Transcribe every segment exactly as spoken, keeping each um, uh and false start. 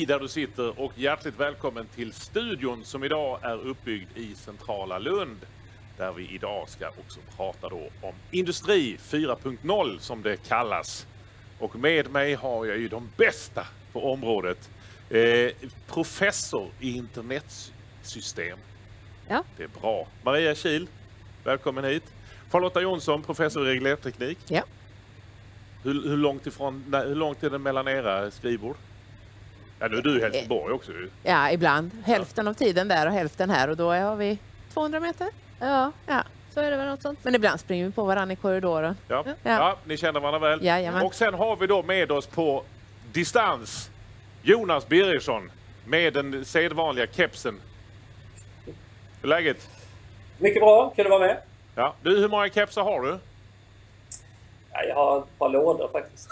där du sitter och hjärtligt välkommen till studion som idag är uppbyggd i centrala Lund. Där vi idag ska också prata då om Industri fyra punkt noll som det kallas. Och med mig har jag ju de bästa på området. Eh, professor i internetsystem. Ja. Det är bra. Maria Kiel, välkommen hit. Charlotta Jonsson, professor i reglerteknik. Ja. Hur, hur, långt ifrån, hur långt är det mellan era skrivbord? Ja, nu är du i Helsingborg också. Ja, ibland. Hälften ja. av tiden där och hälften här. Och då har vi tvåhundra meter. Ja, ja. Så är det väl något sånt. Men ibland springer vi på varandra i korridoren. Ja, ja. ja ni känner varandra väl. Jajamän. Och sen har vi då med oss på distans Jonas Birgersson med den sedvanliga kepsen. Hur är läget? Mycket bra, kul att vara med. Ja. Du, hur många kepsar har du? Ja, jag har ett par lådor faktiskt.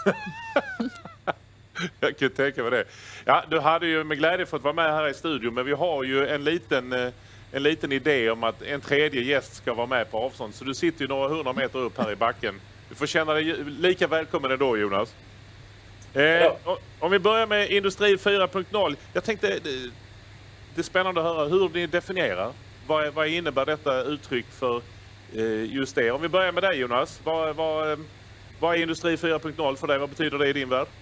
Jag kan tänka mig det. Ja, du hade ju med glädje fått vara med här i studion, men vi har ju en liten, en liten idé om att en tredje gäst ska vara med på avstånd. Så du sitter ju några hundra meter upp här i backen. Du får känna dig lika välkommen ändå, Jonas. Eh, ja. Om vi börjar med Industri fyra punkt noll. Jag tänkte, det, det är spännande att höra hur ni definierar. Vad, vad innebär detta uttryck för eh, just det? Om vi börjar med dig, Jonas. Vad, vad, vad är Industri fyra punkt noll för dig? Vad betyder det i din värld?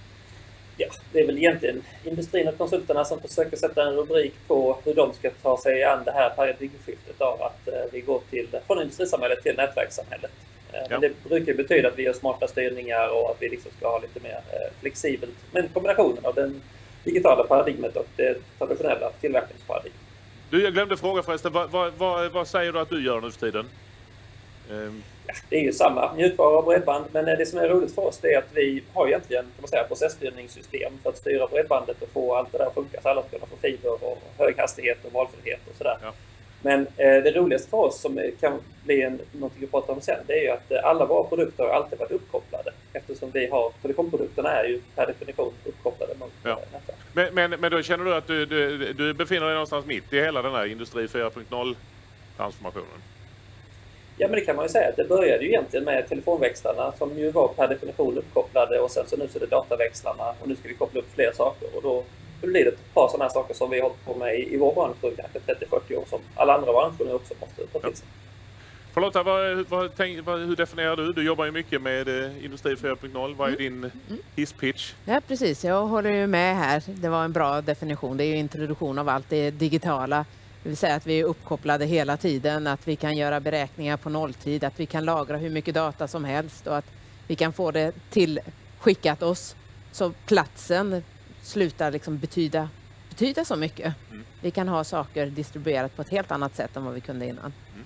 Ja, det är väl egentligen industrin och konsulterna som försöker sätta en rubrik på hur de ska ta sig an det här paradigmskiftet av att eh, vi går till, från industrisamhället till nätverkssamhället. Eh, ja. Men det brukar betyda att vi gör smarta styrningar och att vi liksom ska ha lite mer eh, flexibelt. Men kombinationen av den digitala paradigmet och det traditionella tillverkningsparadigmet. Du, jag glömde fråga förresten. Vad, vad, vad, vad säger du att du gör nu för tiden? Um... Ja, det är ju samma mjukvara och bredband, men det som är roligt för oss är att vi har egentligen kan man säga, processstyrningssystem för att styra bredbandet och få allt det där att funka så alla ska kunna få fiber och hög hastighet och valfrihet och sådär. Ja. Men eh, det roligaste för oss som kan bli en, någonting att prata om sen, det är ju att alla våra produkter har alltid varit uppkopplade eftersom vi har, telekomprodukterna är ju per definition uppkopplade mot ja. nätverk. Men, men, men då känner du att du, du, du befinner dig någonstans mitt i hela den här Industri fyra punkt noll transformationen? Ja, men det kan man ju säga. Det började ju egentligen med telefonväxlarna som ju var per definition uppkopplade och sen så nu så är det dataväxlarna och nu ska vi koppla upp fler saker och då blir det ett par sådana här saker som vi har hållit på med i, i vår bransch för kanske trettio till fyrtio år som alla andra branscher nu också måste ta till sig. Ja. Förlåt, vad, vad, tänk, vad, hur definierar du? Du jobbar ju mycket med eh, Industri fyra punkt noll. Vad är din mm. hisspitch? Ja, precis. Jag håller ju med här. Det var en bra definition. Det är ju introduktion av allt det digitala. Det vill säga att vi är uppkopplade hela tiden, att vi kan göra beräkningar på nolltid, att vi kan lagra hur mycket data som helst och att vi kan få det till skickat oss så platsen slutar liksom betyda, betyda så mycket. Mm. Vi kan ha saker distribuerat på ett helt annat sätt än vad vi kunde innan. Mm.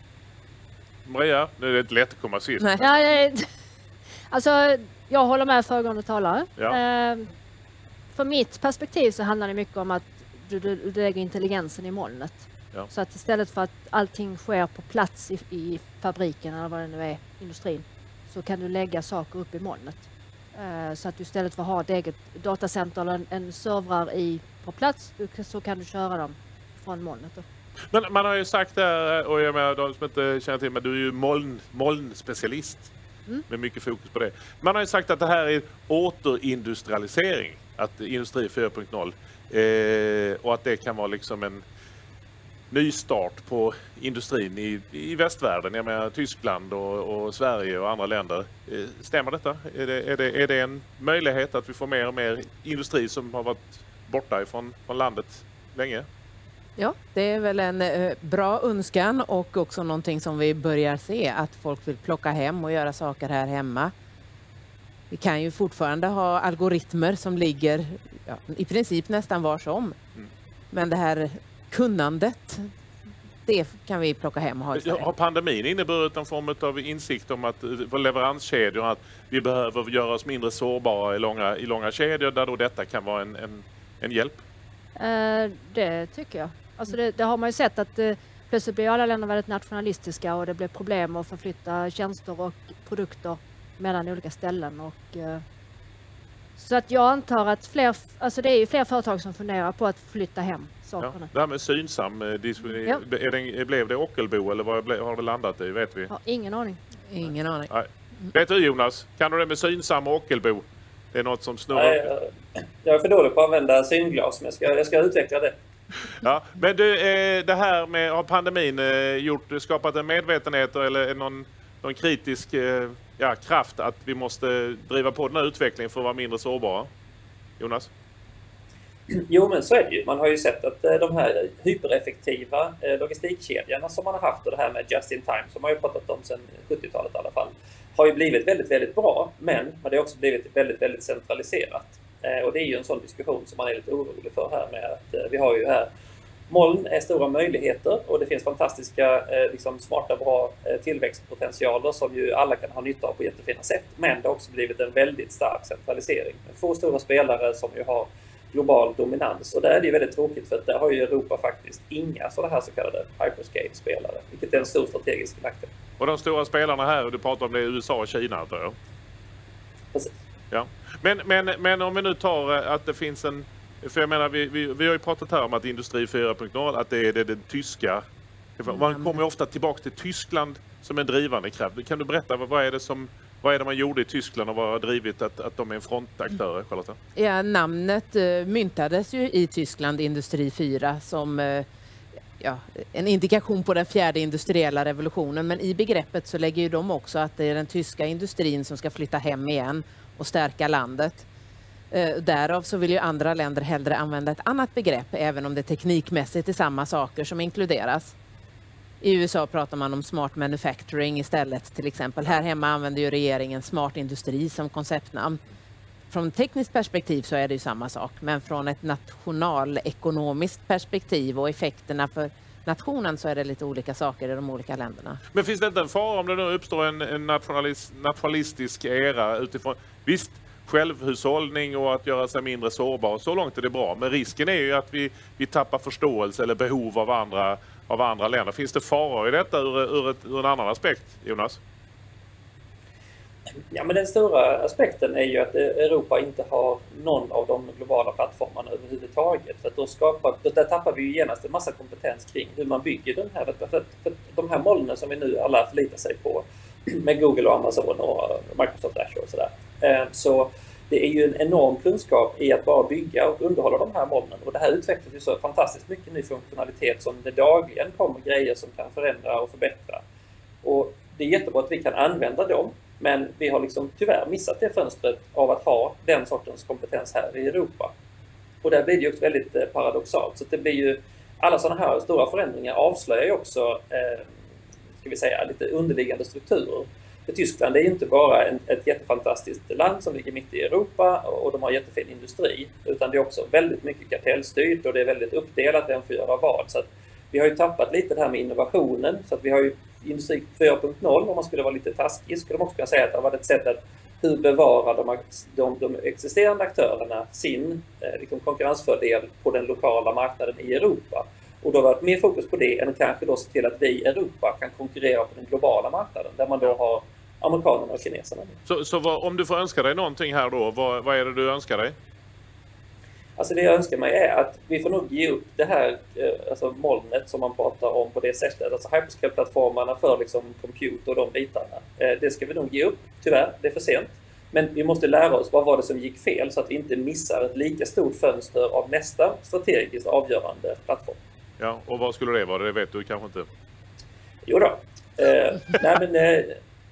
Maria, nu är det inte lätt att komma sist. Nej. Ja, det, alltså, jag håller med föregående talare. Ja. Eh, för mitt perspektiv så handlar det mycket om att du, du, du lägger intelligensen i molnet. Ja. Så att istället för att allting sker på plats i, i fabriken eller vad det nu är, industrin, så kan du lägga saker upp i molnet. Uh, så att du istället för att ha ett eget datacenter eller en, en servrar i, på plats så kan du köra dem från molnet. Då. Men man har ju sagt där, och jag menar de som inte känner till men du är ju moln, molnspecialist mm. med mycket fokus på det. Man har ju sagt att det här är återindustrialisering, att Industri fyra punkt noll eh, och att det kan vara liksom en ny start på industrin i, i västvärlden, jag menar Tyskland och, och Sverige och andra länder. Stämmer detta? Är det, är, det, är det en möjlighet att vi får mer och mer industri som har varit borta ifrån från landet länge? Ja, det är väl en eh, bra önskan och också någonting som vi börjar se, att folk vill plocka hem och göra saker här hemma. Vi kan ju fortfarande ha algoritmer som ligger ja, i princip nästan var som. Mm. Men det här kunnandet, det kan vi plocka hem och ha i Sverige. Har pandemin inneburit en form av insikt om att för leveranskedjor att vi behöver göra oss mindre sårbara i långa, i långa kedjor där då detta kan vara en, en, en hjälp? Uh, det tycker jag. Alltså det, det har man ju sett att uh, plötsligt blir alla länder väldigt nationalistiska och det blir problem att förflytta tjänster och produkter mellan olika ställen. Och, uh, så att jag antar att fler, alltså det är ju fler företag som funderar på att flytta hem. Ja, det här med Synsam, ja. är det, blev det Ockelbo eller vad har det landat i, vet vi? Ja, ingen aning. Ingen aning. Nej. Vet du Jonas, kan du det med Synsam och Ockelbo? Det är något som snurrar. Nej, jag, jag är för dålig på att använda synglas, men jag ska, jag ska utveckla det. Ja, men du, det här med har pandemin gjort, skapat en medvetenhet eller någon, någon kritisk ja, kraft att vi måste driva på den här utvecklingen för att vara mindre sårbara? Jonas? Jo, men så är det ju. Man har ju sett att de här hypereffektiva logistikkedjorna som man har haft och det här med just in time, som man har ju pratat om sedan sjuttiotalet i alla fall, har ju blivit väldigt, väldigt bra, men det har också blivit väldigt, väldigt centraliserat. Och det är ju en sån diskussion som man är lite orolig för här med att vi har ju här moln är stora möjligheter och det finns fantastiska, liksom smarta, bra tillväxtpotentialer som ju alla kan ha nytta av på jättefina sätt. Men det har också blivit en väldigt stark centralisering. Få stora spelare som ju har global dominans och där är det ju väldigt tråkigt för att där har ju Europa faktiskt inga sådana här så kallade hyperscale-spelare, vilket är en stor strategisk nackdel. Och de stora spelarna här, och du pratar om det är U S A och Kina, tror jag. Precis. Ja. Men, men, men om vi nu tar att det finns en... För jag menar, vi, vi, vi har ju pratat här om att industri fyra punkt noll, att det är det, det tyska. Man kommer ju ofta tillbaka till Tyskland som en drivande kraft. Kan du berätta, vad är det som... Vad är det man gjorde i Tyskland och vad har drivit att, att de är en frontaktörer, Charlotta? Ja, namnet uh, myntades ju i Tyskland, Industri fyra, som uh, ja, en indikation på den fjärde industriella revolutionen. Men i begreppet så lägger ju de också att det är den tyska industrin som ska flytta hem igen och stärka landet. Uh, därav så vill ju andra länder hellre använda ett annat begrepp, även om det teknikmässigt är samma saker som inkluderas. I U S A pratar man om smart manufacturing istället till exempel. Här hemma använder ju regeringen smart industri som konceptnamn. Från ett tekniskt perspektiv så är det ju samma sak. Men från ett nationalekonomiskt perspektiv och effekterna för nationen så är det lite olika saker i de olika länderna. Men finns det inte en fara om det nu uppstår en, en nationalis, nationalistisk era utifrån... Visst, självhushållning och att göra sig mindre sårbar, så långt är det bra. Men risken är ju att vi, vi tappar förståelse eller behov av andra, av andra länder. Finns det faror i detta ur, ur, ett, ur en annan aspekt, Jonas? Ja, men den stora aspekten är ju att Europa inte har någon av de globala plattformarna överhuvudtaget. För att då, skapar, då där tappar vi ju genast en massa kompetens kring hur man bygger den här. För att, för de här molnen som vi nu alla förlitar sig på med Google och Amazon och Microsoft Azure och sådär. Så det är ju en enorm kunskap i att bara bygga och underhålla de här molnen. Och det här utvecklas ju så fantastiskt mycket ny funktionalitet som det dagligen kommer grejer som kan förändra och förbättra. Och det är jättebra att vi kan använda dem, men vi har liksom tyvärr missat det fönstret av att ha den sortens kompetens här i Europa. Och där blir det ju också väldigt paradoxalt. Så det blir ju, alla sådana här stora förändringar avslöjar ju också eh, ska vi säga, lite underliggande strukturer. För Tyskland är ju inte bara en, ett jättefantastiskt land som ligger mitt i Europa och de har jättefin industri, utan det är också väldigt mycket kartellstyrt och det är väldigt uppdelat vem får göra vad. Så att vi har ju tappat lite det här med innovationen, så att vi har ju industri fyra punkt noll, om man skulle vara lite taskig, skulle man också kunna säga att det har varit ett sätt att hur bevarar de, de, de existerande aktörerna sin eh, liksom konkurrensfördel på den lokala marknaden i Europa. Och då har varit mer fokus på det än kanske då se till att vi i Europa kan konkurrera på den globala marknaden där man då har amerikanerna och kineserna. Så, så vad, om du får önska dig någonting här då, vad, vad är det du önskar dig? Alltså det jag önskar mig är att vi får nog ge upp det här alltså molnet som man pratar om på det sättet. Alltså hyperscale-plattformarna för liksom compute och de bitarna. Det ska vi nog ge upp, tyvärr, det är för sent. Men vi måste lära oss vad var det som gick fel så att vi inte missar ett lika stort fönster av nästa strategiskt avgörande plattform. Ja, och vad skulle det vara? Det vet du kanske inte. Jo då. Eh, nej men, eh,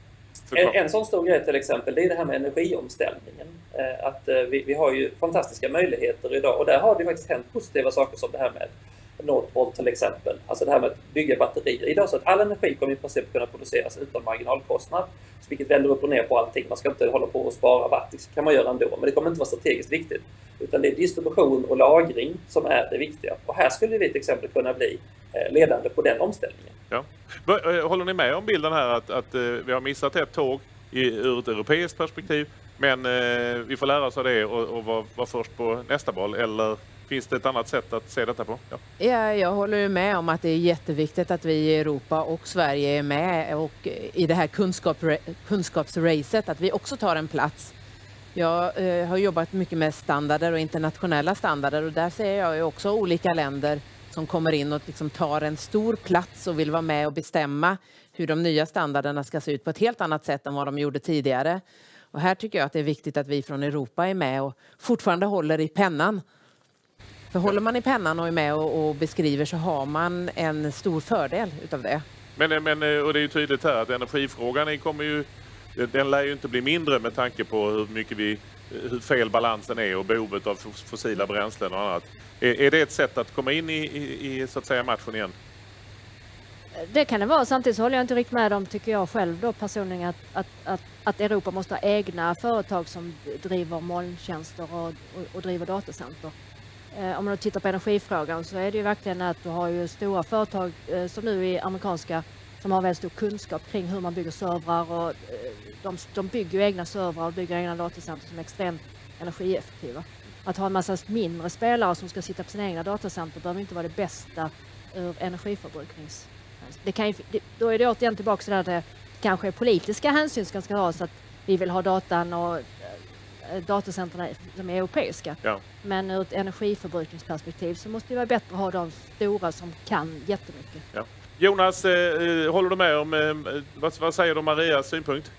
en, en sån stor grej till exempel, det är det här med energiomställningen. Eh, att eh, vi, vi har ju fantastiska möjligheter idag och där har det faktiskt hänt positiva saker som det här med Northvolt till exempel. Alltså det här med att bygga batterier. Idag så att all energi kommer i princip kunna produceras utan marginalkostnad. Vilket vänder upp och ner på allting. Man ska inte hålla på och spara watt. Det kan man göra ändå. Men det kommer inte vara strategiskt viktigt. Utan det är distribution och lagring som är det viktiga. Och här skulle vi till exempel kunna bli ledande på den omställningen. Ja. Håller ni med om bilden här att, att vi har missat ett tåg i, ur ett europeiskt perspektiv? Men eh, vi får lära oss av det och, och vara var först på nästa boll. Eller finns det ett annat sätt att se detta på? Ja, ja jag håller med om att det är jätteviktigt att vi i Europa och Sverige är med och i det här kunskap, kunskapsracet, att vi också tar en plats. Jag eh, har jobbat mycket med standarder och internationella standarder och där ser jag ju också olika länder som kommer in och liksom tar en stor plats och vill vara med och bestämma hur de nya standarderna ska se ut på ett helt annat sätt än vad de gjorde tidigare. Och här tycker jag att det är viktigt att vi från Europa är med och fortfarande håller i pennan. För håller man i pennan och är med och, och beskriver så har man en stor fördel utav det. Men, men, och det är ju tydligt här att energifrågan kommer ju, den lär ju inte bli mindre med tanke på hur mycket vi, hur fel balansen är och behovet av fossila bränslen och annat. Är, är det ett sätt att komma in i, i, i så att säga matchen igen? Det kan det vara. Samtidigt så håller jag inte riktigt med dem, tycker jag själv då personligen, att, att, att, att Europa måste ha egna företag som driver molntjänster och, och, och driver datacenter. Eh, om man tittar på energifrågan så är det ju verkligen att du har ju stora företag eh, som nu är amerikanska som har väldigt stor kunskap kring hur man bygger servrar och eh, de, de bygger ju egna servrar och bygger egna datacenter som är extremt energieffektiva. Att ha en massa mindre spelare som ska sitta på sina egna datacenter behöver inte vara det bästa ur energiförbruknings. Det kan ju, det, då är det återigen tillbaka till att det kanske är politiska hänsyn som ska ha så att vi vill ha datan och äh, datacentren som är europeiska. Ja. Men ur ett energiförbrukningsperspektiv så måste det vara bättre att ha de stora som kan jättemycket. Ja. Jonas, eh, håller du med om, eh, vad, vad säger du om Marias synpunkt?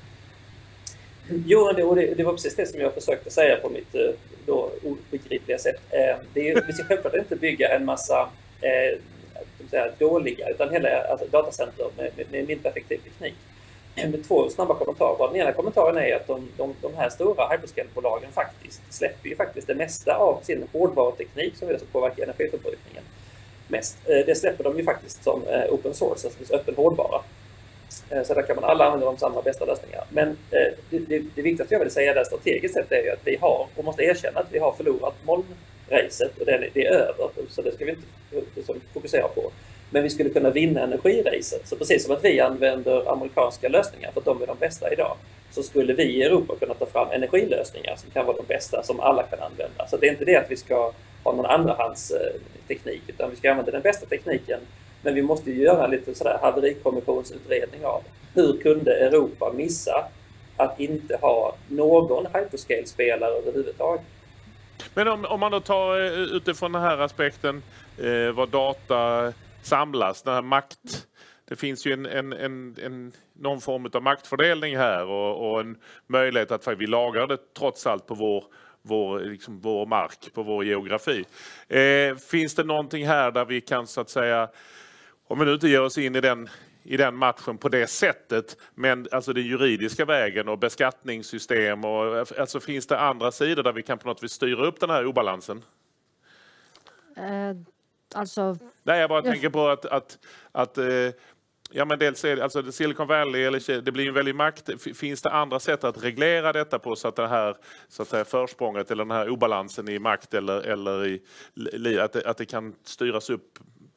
Jo, det, och det, det var precis det som jag försökte säga på mitt då obegripliga sätt. Eh, det är, vi ska självklart inte bygga en massa eh, dåliga, utan hela alltså, datacenter med, med, med mindre effektiv teknik. Med två snabba kommentarer. Den ena kommentaren är att de, de, de här stora hyperscale-bolagen faktiskt släpper ju faktiskt det mesta av sin hårdvaruteknik som är det som påverkar energiförbrukningen mest. Det släpper de ju faktiskt som open source, alltså öppen hårdvara. Så där kan man alla använda de samma bästa lösningar. Men det, det, det viktigaste jag vill säga där strategiskt sett är ju att vi har, och måste erkänna att vi har förlorat molnracet och det är, det är över, så det ska vi inte liksom fokusera på. Men vi skulle kunna vinna energiracet. Så precis som att vi använder amerikanska lösningar för att de är de bästa idag, så skulle vi i Europa kunna ta fram energilösningar som kan vara de bästa som alla kan använda. Så det är inte det att vi ska ha någon andrahandsteknik, utan vi ska använda den bästa tekniken. Men vi måste ju göra lite sådär haverikommissionsutredning av hur kunde Europa missa att inte ha någon hyperscale-spelare överhuvudtaget. Men om, om man då tar utifrån den här aspekten eh, vad data samlas, den här makt, det finns ju en, en, en, en, någon form av maktfördelning här och, och en möjlighet att vi lagrar det trots allt på vår, vår, liksom vår mark, på vår geografi. Eh, finns det någonting här där vi kan så att säga, om vi nu inte ger oss in i den, i den matchen på det sättet, men alltså den juridiska vägen och beskattningssystem och alltså finns det andra sidor där vi kan på något vis styra upp den här obalansen? Uh, alltså... Nej, jag bara jag... tänker på att, att, att eh, ja men dels är det, alltså Silicon Valley, eller, det blir en väldig makt. Finns det andra sätt att reglera detta på så att det här så att säga, försprånget eller den här obalansen i makt eller, eller i, att, det, att det kan styras upp?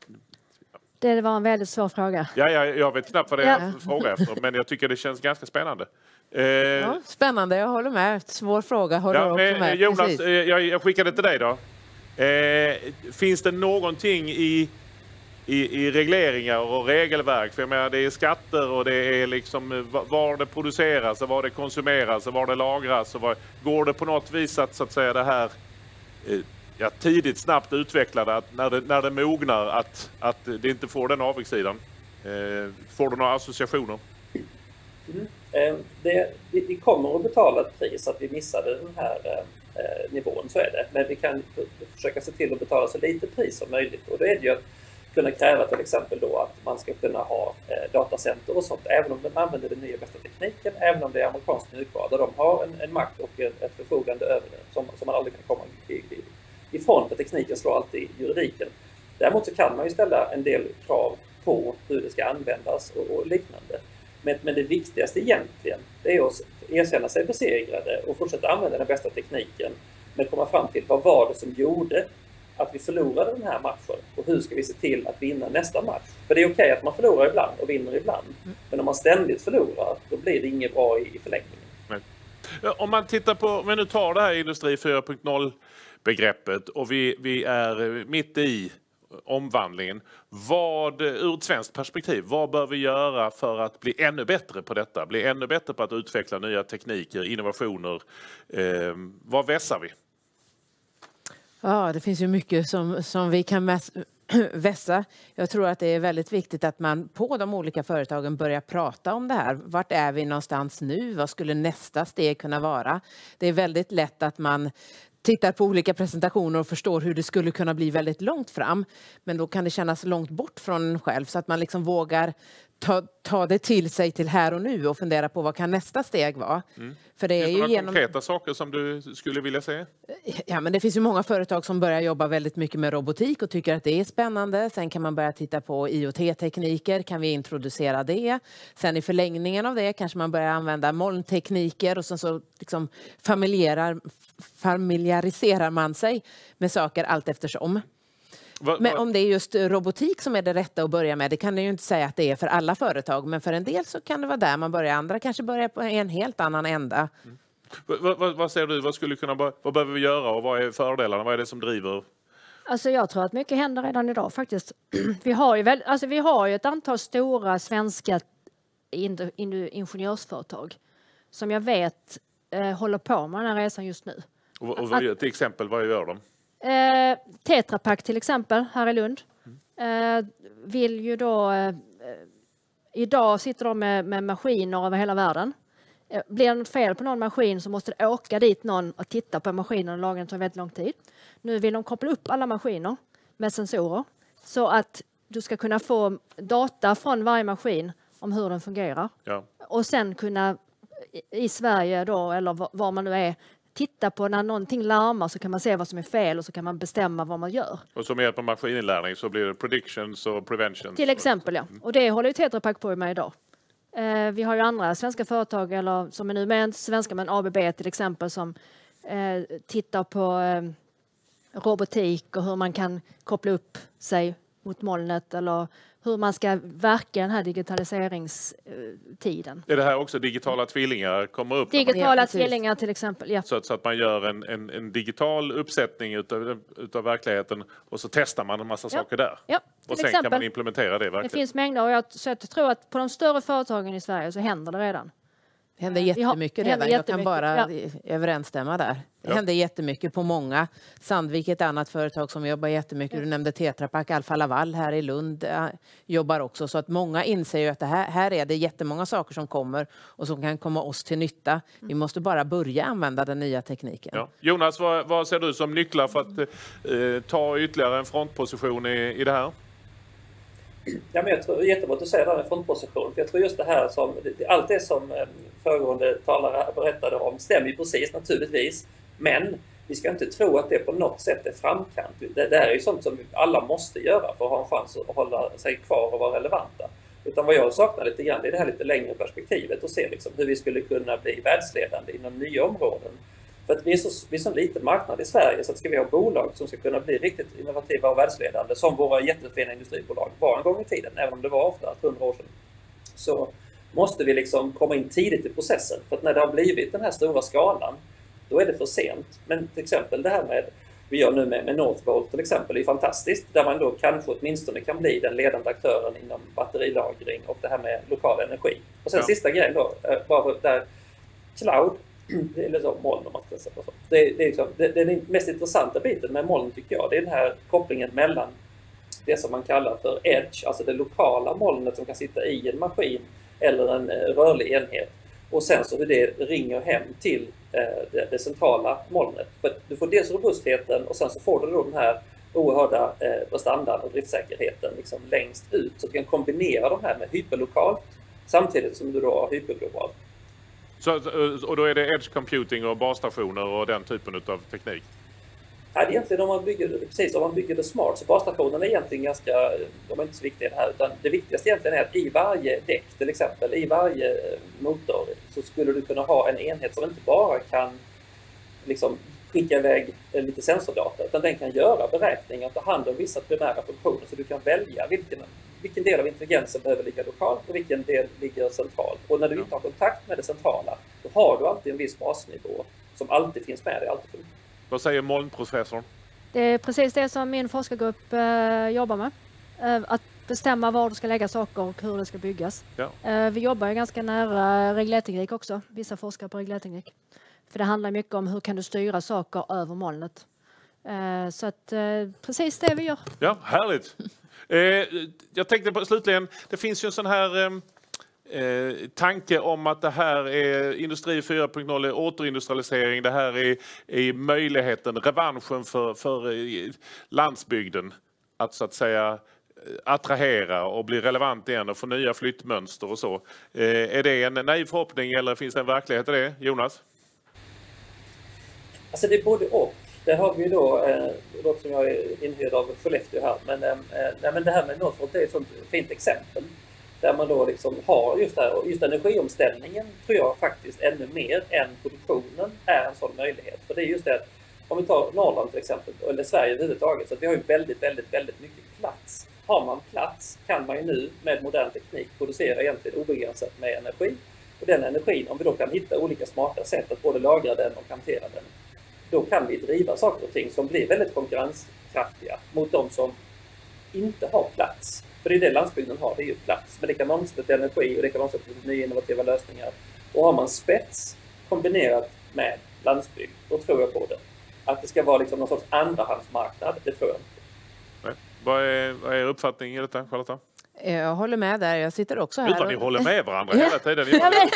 Det var en väldigt svår fråga. Ja, ja jag vet knappt vad det är ja. fråga efter, men jag tycker det känns ganska spännande. Eh, ja, spännande, jag håller med. Svår fråga, håller ja, också med. Jonas, eh, jag, jag skickade till dig då. Eh, finns det någonting i, i, i regleringar och regelverk? För jag menar, det är skatter och det är liksom var det produceras och var det konsumeras och var det lagras. Och var, går det på något vis att, så att säga, det här... Eh, Ja, tidigt, snabbt utvecklade att när det, när det mognar att, att det inte får den avigsidan. Eh, får du några associationer? Mm. Eh, det, vi, vi kommer att betala ett pris att vi missade den här eh, nivån, så är det. Men vi kan försöka se till att betala så lite pris som möjligt. Och då är det ju att kunna kräva till exempel då att man ska kunna ha eh, datacenter och sånt, även om de använder den nya bästa tekniken, även om det är amerikansk mjukvara, där de har en, en makt och en, ett förfogande över det som, som man aldrig kan komma i, i ifrån, för tekniken slår alltid juridiken. Däremot så kan man ju ställa en del krav på hur det ska användas och, och liknande. Men, men det viktigaste egentligen det är att erkänna sig besegrade och fortsätta använda den bästa tekniken, men komma fram till vad var det som gjorde att vi förlorade den här matchen och hur ska vi se till att vinna nästa match. För det är okej att man förlorar ibland och vinner ibland, men om man ständigt förlorar då blir det inget bra i, i förlängningen. Nej. Om man tittar på, men nu tar det här Industri fyra punkt noll begreppet och vi, vi är mitt i omvandlingen. Vad, ur ett svenskt perspektiv, vad bör vi göra för att bli ännu bättre på detta? Bli ännu bättre på att utveckla nya tekniker, innovationer. Eh, vad vässar vi? Ja, det finns ju mycket som, som vi kan vässa. Jag tror att det är väldigt viktigt att man på de olika företagen börjar prata om det här. Vart är vi någonstans nu? Vad skulle nästa steg kunna vara? Det är väldigt lätt att man tittar på olika presentationer och förstår hur det skulle kunna bli väldigt långt fram. Men då kan det kännas långt bort från en själv, så att man liksom vågar ta, ta det till sig till här och nu och fundera på vad kan nästa steg vara. Mm. För det är ju några genom... konkreta saker som du skulle vilja se? Ja, men det finns ju många företag som börjar jobba väldigt mycket med robotik och tycker att det är spännande. Sen kan man börja titta på I O T-tekniker. Kan vi introducera det? Sen i förlängningen av det kanske man börjar använda molntekniker och sen så liksom familjerar, familiariserar man sig med saker allt eftersom. Va, men va? Om det är just robotik som är det rätta att börja med, det kan jag ju inte säga att det är för alla företag, men för en del så kan det vara där man börjar. Andra kanske börjar på en helt annan ända. Mm. Vad, vad, vad säger du? Vad skulle kunna, vad behöver vi göra och vad är fördelarna? Vad är det som driver? Alltså jag tror att mycket händer redan idag faktiskt. Vi har ju, väl, alltså vi har ju ett antal stora svenska in, in, ingenjörsföretag som jag vet eh, håller på med den här resan just nu. Och, och vad, till exempel, vad gör de? Eh, Tetra Pak till exempel här i Lund eh, vill ju då eh, idag sitter de med, med maskiner över hela världen. Eh, blir det något fel på någon maskin så måste det åka dit någon och titta på maskinen och laga den tar väldigt lång tid. Nu vill de koppla upp alla maskiner med sensorer så att du ska kunna få data från varje maskin om hur den fungerar. Ja. Och sen kunna i, i Sverige då eller var, var man nu är titta på när någonting larmar så kan man se vad som är fel och så kan man bestämma vad man gör. Och som hjälp av maskininlärning så blir det predictions och preventions. Till exempel, ja. Och det håller ju Tetra Pak på med idag. Eh, vi har ju andra svenska företag, eller som är nu med svenska, men A B B till exempel, som eh, tittar på eh, robotik och hur man kan koppla upp sig mot molnet eller hur man ska verka den här digitaliseringstiden. Är det här också digitala tvillingar kommer upp? Digitala ja, tvillingar till exempel, ja. Så att, så att man gör en, en, en digital uppsättning utav, utav verkligheten och så testar man en massa ja. saker där. Ja, och sen exempel. kan man implementera det verkligen. Det finns mängder och jag, så jag tror att på de större företagen i Sverige så händer det redan. Det händer jättemycket redan. Händer jättemycket. Jag kan bara ja. överensstämma där. Det ja. händer jättemycket på många. Sandvik är ett annat företag som jobbar jättemycket. Ja. Du nämnde Tetra Pak, Alfa Laval här i Lund äh, jobbar också. Så att många inser ju att det här, här är det jättemånga saker som kommer och som kan komma oss till nytta. Mm. Vi måste bara börja använda den nya tekniken. Ja. Jonas, vad, vad ser du som nycklar för att eh, ta ytterligare en frontposition i, i det här? Ja, men jag tror jättebra att du säger det, en frontposition. För jag tror just det här som, allt det som föregående talare berättade om stämmer ju precis naturligtvis. Men vi ska inte tro att det på något sätt är framkant. Det, det här är ju sånt som alla måste göra för att ha en chans att hålla sig kvar och vara relevanta. Utan vad jag saknar lite grann är det här lite längre perspektivet och se liksom hur vi skulle kunna bli världsledande inom nya områden. För att vi är så, vi är så liten marknad i Sverige så att ska vi ha bolag som ska kunna bli riktigt innovativa och världsledande som våra jättefina industribolag var en gång i tiden, även om det var ofta hundra år sedan, så måste vi liksom komma in tidigt i processen. För att när det har blivit den här stora skalan, då är det för sent. Men till exempel det här med, vi gör nu med, med Northvolt till exempel, är fantastiskt. Där man då kanske åtminstone kan bli den ledande aktören inom batterilagring och det här med lokal energi. Och sen ja. sista grejen då, bara där cloud, det är liksom moln om man ska säga så. Det är, det, är liksom, det, det är den mest intressanta biten med moln tycker jag. Det är den här kopplingen mellan det som man kallar för edge, alltså det lokala molnet som kan sitta i en maskin eller en rörlig enhet. Och sen så hur det ringer hem till eh, det, det centrala molnet. För du får dels robustheten och sen så får du då den här oerhörda eh, prestandan och driftsäkerheten liksom längst ut. Så du kan kombinera de här med hyperlokalt samtidigt som du då har hyperglobalt. Så, och då är det edge computing och basstationer och den typen av teknik? Ja, det är egentligen om man bygger, precis, om man bygger det smart så basstationerna är egentligen ganska, de är inte så viktiga i det här, utan det viktigaste egentligen är att i varje däck till exempel, i varje motor så skulle du kunna ha en enhet som inte bara kan liksom skicka iväg lite sensordata, utan den kan göra beräkningar och ta hand om vissa primära funktioner så du kan välja vilken, vilken del av intelligensen behöver ligga lokalt och vilken del ligger centralt. Och när du inte har kontakt med det centrala, då har du alltid en viss basnivå som alltid finns med dig, alltid finns. Vad säger molnprofessorn? Det är precis det som min forskargrupp eh, jobbar med. Eh, att bestämma var du ska lägga saker och hur det ska byggas. Ja. Eh, vi jobbar ju ganska nära reglerteknik också. Vissa forskar på reglerteknik. För det handlar mycket om hur kan du styra saker över molnet. Så att precis det vi gör. Ja, härligt. Jag tänkte på slutligen, det finns ju en sån här Eh, tanke om att det här är industri fyra punkt noll, är återindustrialisering, det här är, är möjligheten, revanschen för, för eh, landsbygden att så att säga attrahera och bli relevant igen och få nya flyttmönster och så. Eh, är det en naiv förhoppning eller finns det en verklighet i det, Jonas? Alltså det är både och. Det har vi då, eh, något som jag är inhyrd av Skellefteå här, men, eh, nej, men det här med Northvolt är ett sånt fint exempel. Där man då liksom har just det här, och just energiomställningen tror jag faktiskt ännu mer än produktionen är en sån möjlighet. För det är just det att, om vi tar Norrland till exempel, eller Sverige överhuvudtaget, så att vi har ju väldigt, väldigt, väldigt mycket plats. Har man plats kan man ju nu med modern teknik producera egentligen obegränsat med energi. Och den energin, om vi då kan hitta olika smarta sätt att både lagra den och hantera den, då kan vi driva saker och ting som blir väldigt konkurrenskraftiga mot de som inte har plats. För det är det landsbygden har, det är ju plats. Men det kan omsätta energi och det kan omsätta nya innovativa lösningar. Och har man spets kombinerat med landsbygd, då tror jag på det. Att det ska vara liksom någon sorts andrahandsmarknad, det tror jag inte. Nej. Vad är, vad är uppfattningen i detta, Charlotta? Jag håller med där. Jag sitter också här. Utan och... ni håller med varandra hela tiden.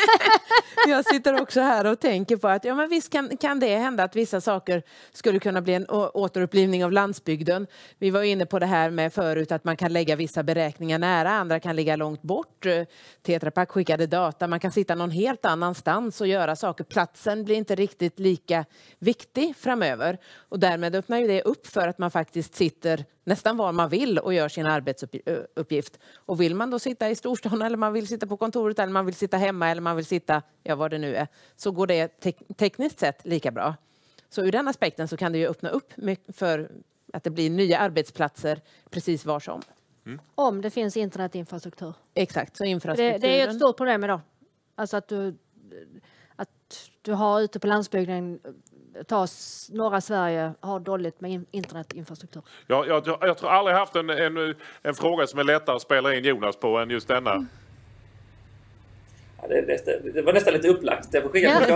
Jag sitter också här och tänker på att ja, men visst kan, kan det hända att vissa saker skulle kunna bli en återupplivning av landsbygden. Vi var inne på det här med förut att man kan lägga vissa beräkningar nära, andra kan ligga långt bort. Tetra Pak skickade data, man kan sitta någon helt annanstans och göra saker. Platsen blir inte riktigt lika viktig framöver och därmed öppnar ju det upp för att man faktiskt sitter nästan var man vill och gör sin arbetsuppgift. Och vill man då sitta i storstan eller man vill sitta på kontoret eller man vill sitta hemma eller man vill sitta, ja vad det nu är, så går det te- tekniskt sett lika bra. Så ur den aspekten så kan det ju öppna upp för att det blir nya arbetsplatser precis var som. Mm. Om det finns internetinfrastruktur. Exakt, så infrastrukturen. Det, det är ett stort problem idag. Alltså att du, att du har ute på landsbygden, ta norra Sverige har dåligt med internetinfrastruktur. Ja, jag, jag, jag tror aldrig haft en, en, en fråga som är lättare att spela in Jonas på än just denna. Mm. Ja, det, det, det var nästan lite upplagt. Jag får skicka på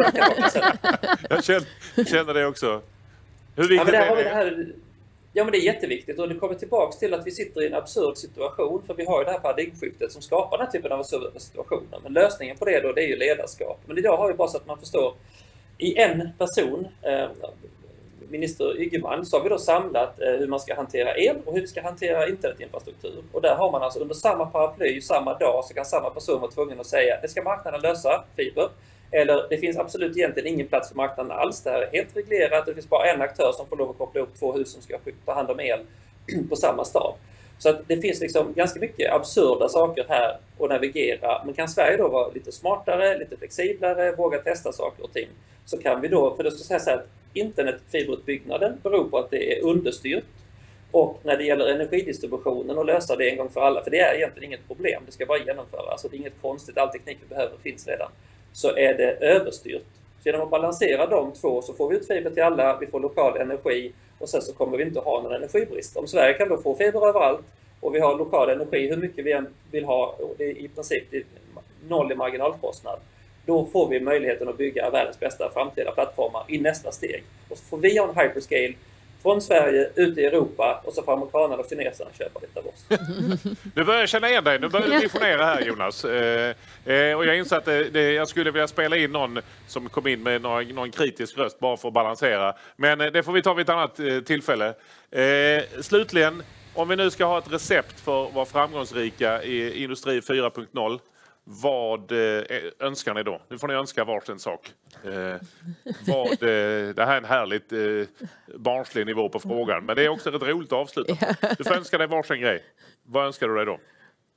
Jag känner, känner det också. Hur viktigt ja, är det? det här, ja, men det är jätteviktigt och det kommer tillbaka till att vi sitter i en absurd situation för vi har ju det här paradigmskiftet som skapar den här typen av absurda situationer. Men lösningen på det då, det är ju ledarskap. Men idag har vi bara så att man förstår i en person, eh, minister Ygeman, så har vi då samlat eh, hur man ska hantera el och hur vi ska hantera internetinfrastruktur. Och där har man alltså under samma paraply, samma dag, så kan samma person vara tvungen att säga det ska marknaden lösa, fiber. Eller det finns absolut egentligen ingen plats för marknaden alls. Det här är helt reglerat. Det finns bara en aktör som får lov att koppla upp två hus som ska ta hand om el på samma stad. Så att det finns liksom ganska mycket absurda saker här att navigera. Men kan Sverige då vara lite smartare, lite flexiblare, våga testa saker och ting, så kan vi då, för det ska säga så här att internetfiberutbyggnaden beror på att det är understyrt. Och när det gäller energidistributionen och lösa det en gång för alla, för det är egentligen inget problem, det ska bara genomföras. Alltså det är inget konstigt, all teknik vi behöver finns redan. Så är det överstyrt. Så genom att balansera de två så får vi ut fiber till alla, vi får lokal energi och sen så kommer vi inte ha någon energibrist. Om Sverige kan då få fiber överallt och vi har lokal energi hur mycket vi än vill ha, och det är i princip noll i marginalkostnad, då får vi möjligheten att bygga världens bästa framtida plattformar i nästa steg. Och så får vi ha en hyperscale från Sverige ut i Europa och så får amerikanerna och kineserna köpa lite av oss. Du börjar känna igen dig, nu börjar du visionera här Jonas. Eh, eh, och jag inser att det, det, jag skulle vilja spela in någon som kom in med någon, någon kritisk röst bara för att balansera. Men eh, det får vi ta vid ett annat eh, tillfälle. Eh, slutligen, om vi nu ska ha ett recept för att vara framgångsrika i industri fyra punkt noll, vad eh, önskar ni då? Nu får ni önska varsin sak. Eh, vad, eh, det här är en härligt eh, barnslig nivå på frågan. Men det är också ett roligt avslut. Du får önska dig varsin grej. Vad önskar du dig då?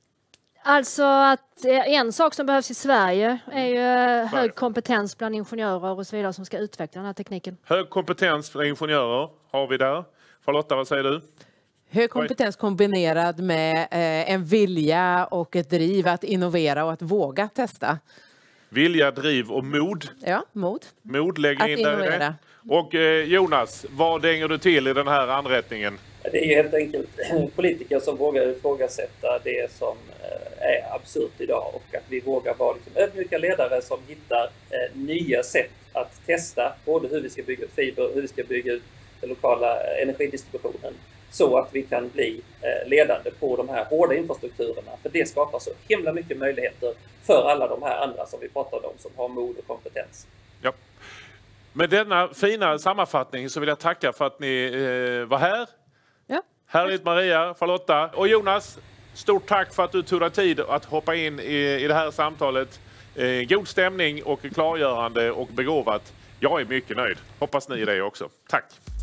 Alltså att en sak som behövs i Sverige är ju hög kompetens bland ingenjörer och så vidare som ska utveckla den här tekniken. Hög kompetens bland ingenjörer har vi där. Charlotta, vad säger du? Hög kompetens kombinerad med eh, en vilja och ett driv att innovera och att våga testa. Vilja, driv och mod. Ja, mod. Mod lägger att in där i det. Och eh, Jonas, vad dänger du till i den här anrättningen? Det är ju helt enkelt politiker som vågar ifrågasätta det som är absurt idag och att vi vågar vara liksom ödmjuka ledare som hittar eh, nya sätt att testa både hur vi ska bygga ut fiber, hur vi ska bygga ut den lokala energidistributionen, så att vi kan bli ledande på de här hårda infrastrukturerna. För det skapar så himla mycket möjligheter för alla de här andra som vi pratade om, som har mod och kompetens. Ja. Med denna fina sammanfattning så vill jag tacka för att ni eh, var här. Ja. Härligt Maria, Charlotta och Jonas. Stort tack för att du tog dig tid att hoppa in i, i det här samtalet. Eh, god stämning och klargörande och begåvat. Jag är mycket nöjd. Hoppas ni är det också. Tack!